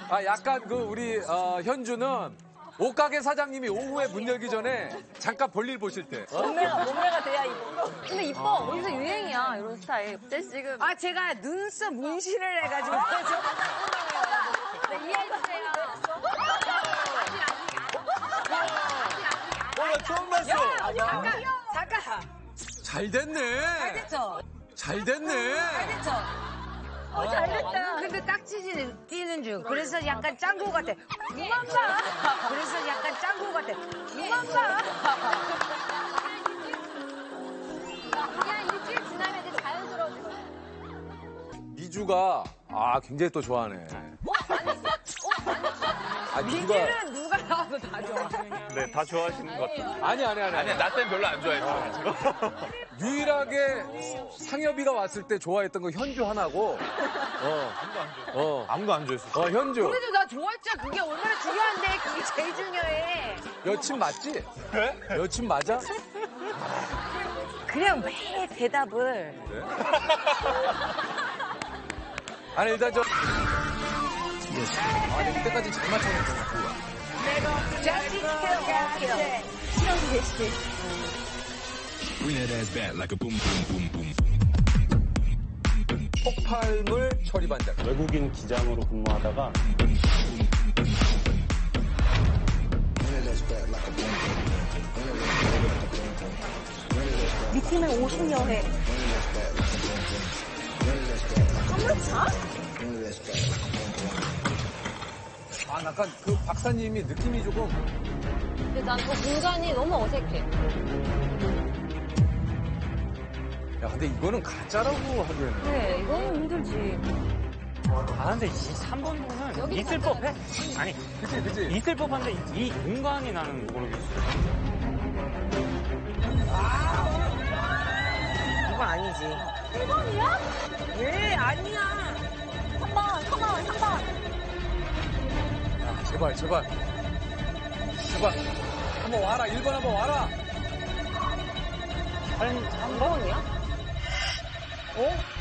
아, 약간 우리 현주는 옷가게 사장님이 오후에 문 열기 전에 잠깐 볼일 보실 때. 몸매가 돼야 이뻐. 근데 이뻐. 어디서 유행이야, 이런 스타일. 근데 지금. 아, 제가 눈썹 문신을 해가지고. 네, 이해해주세요. 나 처음 봤어. 잠깐. 잘 됐네. 잘 됐죠? 잘 됐네. 잘 됐죠? 잘됐다. 근데 딱지는 뛰는 중. 그래서 약간 짱구 같아. 그만 봐. 그래서 약간 짱구 같아. 그만 봐. 그냥 일주일 지나면 이제 자연스러워지고. 미주가 굉장히 또 좋아하네. 미주는 누가 나와도 다 좋아. 네, 다 좋아하시는 것 같아요. 아니. 나 때는 별로 안 좋아했어요. 유일하게 상엽이가 왔을 때 좋아했던 거 현주 하나고. 아무도 안 좋아했어. 현주. 그래도 나 좋아했잖아. 그게 얼마나 중요한데. 그게 제일 중요해. 여친 맞지? 그래? 여친 맞아? 그냥 왜 대답을. 아니, 일단 아니, 그때까지 잘 맞춰냈잖아. 폭발물 처리 반장. 외국인 기장으로 근무하다가 미팅을 50여 회. 약간 그 박사님이 느낌이 조금. 근데 난 그 공간이 너무 어색해. 야, 근데 이거는 가짜라고 하기에는. 그래, 이거는 힘들지. 근데 이 3번분은 여기 있을 법해? 아니, 그치. 있을 법한데 이 공간이 나는 모르겠어. 이건 아니지. 1번이야? 왜? 아니야. 3번. 야, 제발. 한번 와라. 1번 한번 와라. 3번이야? 어?